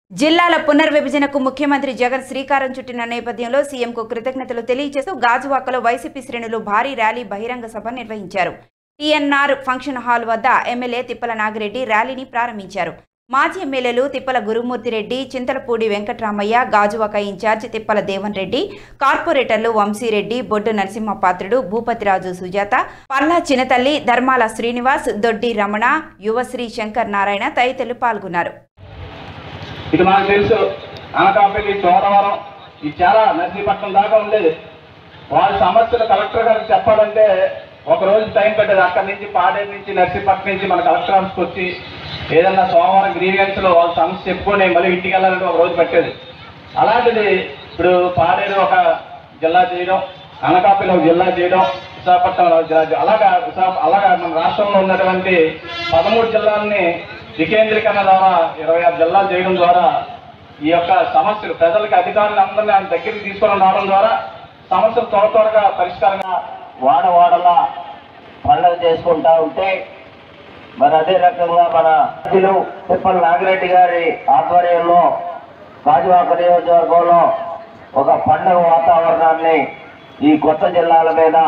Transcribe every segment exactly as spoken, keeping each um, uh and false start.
జిల్లాల పునర్విభజనకు ముఖ్యమంత్రి జగన్ శ్రీకారం చుట్టిన నేపథ్యంలో సీఎంకు కృతజ్ఞతలు తెలియజేస్తూ గాజువాకలో వైసీపీ శ్రేణులు భారీ ర్యాలీ బహిరంగ సభ నిర్వహించారు. టీఎన్ఆర్ ఫంక్షన్ హాల్ వద్ద ఎమ్మెల్యే తిప్పల నాగిరెడ్డి ర్యాలీని ప్రారంభించారు. మాజీ ఎమ్మెల్యేలు తిప్పల గురుమూర్తిరెడ్డి, చింతలపూడి వెంకట్రామయ్య, గాజువాక ఇన్ఛార్జ్ తిప్పల దేవన్ రెడ్డి, కార్పొరేటర్లు వంశీరెడ్డి, బొడ్డు నరసింహపాత్రుడు, భూపతిరాజు సుజాత, పల్లా చినతల్లి, ధర్మాల శ్రీనివాస్, దొడ్డి రమణ, యువశ్రీ శంకర్ నారాయణ తదితరులు పాల్గొన్నారు. ఇది మనకు తెలుసు. అనకాపల్లి, చోడవరం ఇది చాలా నర్సీపట్నం దాకా ఉండేది. వాళ్ళ సమస్యలు కలెక్టర్ గారికి చెప్పాలంటే ఒక రోజు టైం పెట్టేది. అక్కడి నుంచి పాడేరు నుంచి నర్సీపట్నం నుంచి మన కలెక్టర్ ఆఫీస్కి వచ్చి ఏదన్నా సోమవారం గ్రీవెన్స్లో వాళ్ళ సమస్య చెప్పుకొని మళ్ళీ ఇంటికి వెళ్ళాలంటే ఒక రోజు పెట్టేది. అలాంటిది ఇప్పుడు పాడేరు ఒక జిల్లా చేయడం, అనకాపల్లి ఒక జిల్లా చేయడం, విశాఖపట్నం అలాగా విశాఖ అలాగా మన రాష్ట్రంలో ఉన్నటువంటి పదమూడు జిల్లాలని వికేంద్రీకరణ ద్వారా ఇరవై ఆరు జిల్లాలు చేయడం ద్వారా ఈ యొక్క సమస్యలు ప్రజలకు అధికారులు అందరినీ ఆయన దగ్గరికి తీసుకొని రావడం ద్వారా సమస్యలు త్వర త్వరగా పరిష్కారంగా వాడవాడలా పండుగ చేసుకుంటా ఉంటే మరి అదే రకంగా మన తిప్పల నాగిరెడ్డి గారి ఆధ్వర్యంలో గాజువాక నియోజకవర్గంలో ఒక పండుగ వాతావరణాన్ని ఈ కొత్త జిల్లాల మీద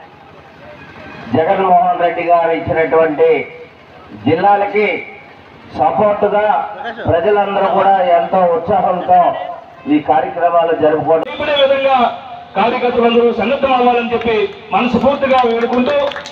జగన్మోహన్ రెడ్డి గారు ఇచ్చినటువంటి జిల్లాలకి సపోర్టుగా ప్రజలందరూ కూడా ఎంతో ఉత్సాహంతో ఈ కార్యక్రమాలు జరుపుకోవడం విధంగా కార్యకర్తలందరూ సన్నద్ధం అవ్వాలని చెప్పి మనస్ఫూర్తిగా వేడుకుంటూ,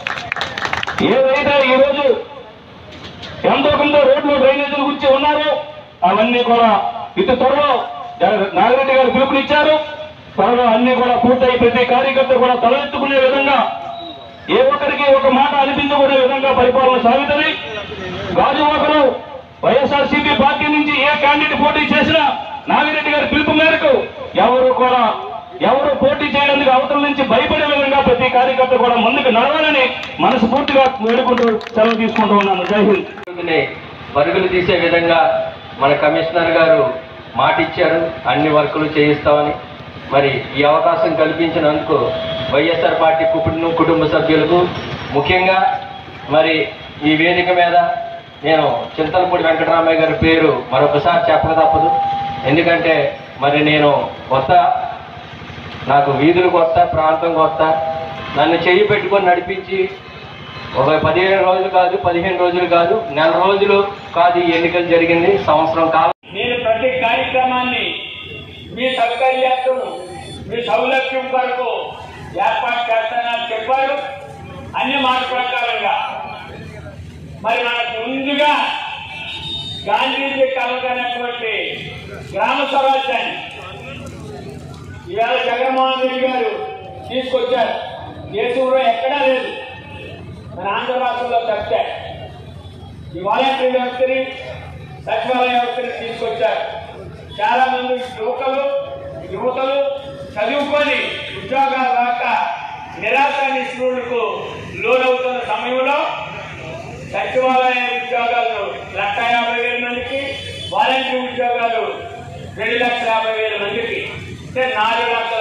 ఏదైతే ఈరోజు ఎంతో కొంత రోడ్లు డ్రైనేజీల గురించి ఉన్నారో అవన్నీ కూడా ఇటు త్వరలో నాగిరెడ్డి గారు పిలుపునిచ్చారు. త్వరలో అన్ని కూడా పూర్తయి ప్రతి కార్యకర్త కూడా తలెత్తుకునే విధంగా, ఏ ఒక్కరికి ఒక మాట అనిపించుకునే విధంగా పరిపాలన సాగుతుంది. గాజువాకలో వైఎస్ఆర్సీపీ పార్టీ నుంచి ఏ క్యాండిడేట్ పోటీ చేసినా నాగిరెడ్డి గారి పిలుపు మేరకు ఎవరు కూడా ఎవరు పోటీ చేయడానికి అవతల నుంచి భయపడే విధంగా ప్రతి కార్యకర్త కూడా ముందుకు నడవాలని మనస్ఫూర్తిగా వేడుకుంటూ సెలవు తీసుకుంటూ ఉన్నాను. జై హింద్. పరుగులు తీసే విధంగా మన కమిషనర్ గారు మాట ఇచ్చారు, అన్ని వర్కులు చేయిస్తామని. మరి ఈ అవకాశం కల్పించినందుకు వైఎస్ఆర్ పార్టీ కుటుంబ కుటుంబ సభ్యులకు, ముఖ్యంగా మరి ఈ వేదిక మీద నేను చింతలపూడి వెంకటరామయ్య గారి పేరు మరొకసారి చెప్పక తప్పదు. ఎందుకంటే మరి నేను కొత్త, నాకు వీధులు కొత్త, ప్రాంతం కొత్త. నన్ను చెయ్యి పెట్టుకొని నడిపించి ఒక పదిహేను రోజులు కాదు, పదిహేను రోజులు కాదు, నెల రోజులు కాదు ఈ ఎన్నికలు జరిగింది, సంవత్సరం కాలం. నేను ప్రతి కార్యక్రమాన్ని మీ సౌకర్యార్థం, మీ సౌలభ్యం కొరకు ఏర్పాటు చేస్తానని చెప్పారు. అన్ని మాట ప్రకారంగా మరి మనకు ముందుగా గాంధీజీ కలగనటువంటి గ్రామ స్వరాజ్యాన్ని ఇవాళ జగన్మోహన్ రెడ్డి గారు తీసుకొచ్చారు. దేశంలో ఎక్కడా లేదు, మన ఆంధ్ర రాష్ట్రంలో తప్పితే ఈ వాలంటరీ వ్యవస్థని, సచివాలయ వ్యవస్థని తీసుకొచ్చారు. చాలా మంది యువకులు యువతలు చదువుకొని ఉద్యోగాలు రాక నిరాశ నిస్పృహులకు లోనవుతున్న సమయంలో సచివాలయ ఉద్యోగాలు లక్ష యాభై వేల మందికి, వాలంటరీ ఉద్యోగాలు రెండు లక్షల యాభై వేల మందికి, అంటే నాలుగు లక్షల